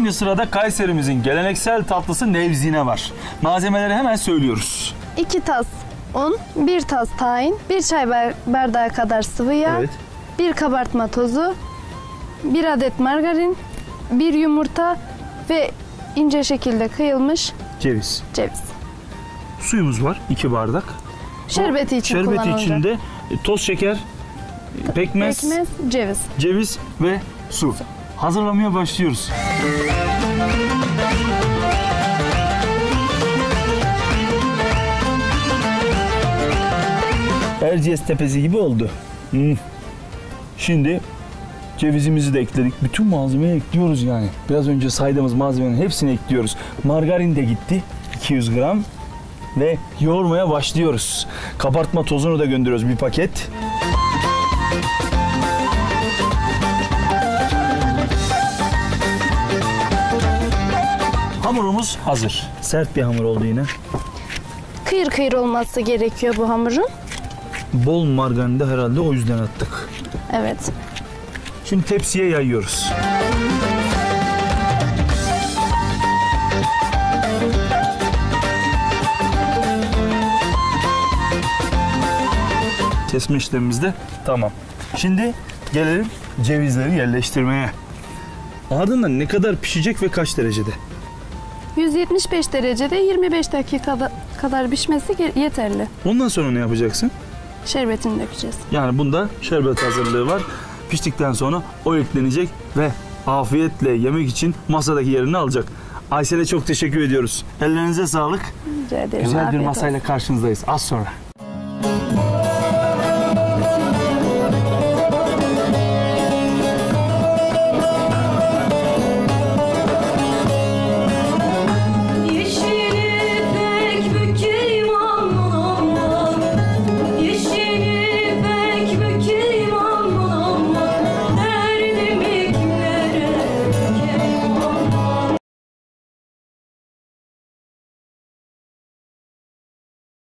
Şimdi sırada Kayserimizin geleneksel tatlısı nevzine var. Malzemeleri hemen söylüyoruz. 2 tas un, 1 tas tahin, 1 çay bardağı kadar sıvı yağ, Evet. 1 kabartma tozu, 1 adet margarin, 1 yumurta ve ince şekilde kıyılmış Ceviz. ceviz. Suyumuz var 2 bardak. Şerbeti için Şerbeti kullanılacak. içinde toz şeker, pekmez, Ceviz. ceviz ve su. Hazırlamaya başlıyoruz. Erciyes Tepesi gibi oldu. Şimdi cevizimizi de ekledik. Bütün malzemeyi ekliyoruz yani. Biraz önce saydığımız malzemenin hepsini ekliyoruz. Margarin de gitti. 200 gram. Ve yoğurmaya başlıyoruz. Kabartma tozunu da gönderiyoruz, bir paket. Hamurumuz hazır. Sert bir hamur oldu yine. Kıyır kıyır olması gerekiyor bu hamurun. Bol margarini de herhalde o yüzden attık. Evet. Şimdi tepsiye yayıyoruz. Kesme işlemimiz de tamam. Şimdi gelelim cevizleri yerleştirmeye. Ardından ne kadar pişecek ve kaç derecede? 175 derecede 25 dakika kadar pişmesi yeterli. Ondan sonra ne yapacaksın? Şerbetini dökeceğiz. Yani bunda şerbet hazırlığı var. Piştikten sonra o eklenecek ve afiyetle yemek için masadaki yerini alacak. Aysel'e çok teşekkür ediyoruz. Ellerinize sağlık. Rica ederim. Güzel bir Afiyet masayla olsun. karşınızdayız az sonra.